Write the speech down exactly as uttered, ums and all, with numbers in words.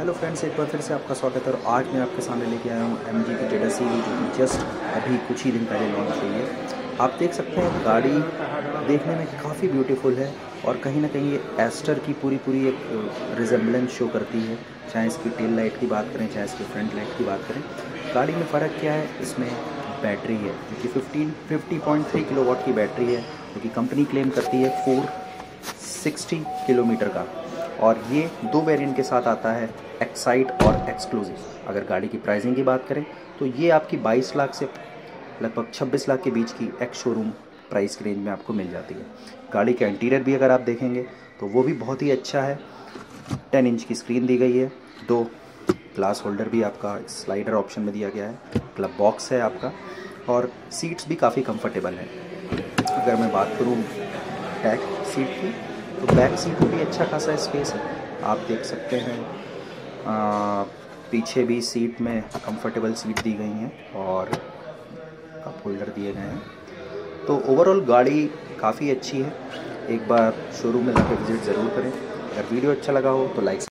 Hello friends, एक बार फिर से आपका स्वागत है। और आज मैं आपके सामने लेके आया हूँ एम जी की जेड एस सीरीज, जो कि जस्ट अभी कुछ ही दिन पहले लॉन्च हुई है। आप देख सकते हैं गाड़ी देखने में काफ़ी ब्यूटीफुल है और कहीं ना कहीं ये एस्टर की पूरी पूरी एक रिजेम्बलेंस शो करती है। चाहे इसकी टेल लाइट की बात करें, चाहे इसकी फ्रंट लाइट की बात करें। गाड़ी में फ़र्क क्या है, इसमें बैटरी है जो कि fifteen fifty point three kilo watt की बैटरी है, जो कि कंपनी क्लेम करती है फोर सिक्सटी किलोमीटर का। और ये दो वेरिएंट के साथ आता है, एक्साइट और एक्सक्लूसिव। अगर गाड़ी की प्राइसिंग की बात करें तो ये आपकी बाईस लाख से लगभग छब्बीस लाख के बीच की एक्स शोरूम प्राइस की रेंज में आपको मिल जाती है। गाड़ी का इंटीरियर भी अगर आप देखेंगे तो वो भी बहुत ही अच्छा है। टेन इंच की स्क्रीन दी गई है, दो ग्लास होल्डर भी आपका स्लाइडर ऑप्शन में दिया गया है, क्लब बॉक्स है आपका, और सीट्स भी काफ़ी कंफर्टेबल है। अगर मैं बात करूँ बैक सीट की, तो बैक सीट में भी अच्छा खासा स्पेस है, आप देख सकते हैं। आ, पीछे भी सीट में कंफर्टेबल सीट दी गई हैं और कप होल्डर दिए गए हैं। तो ओवरऑल गाड़ी काफ़ी अच्छी है। एक बार शोरूम में जाकर विज़िट ज़रूर करें। अगर वीडियो अच्छा लगा हो तो लाइक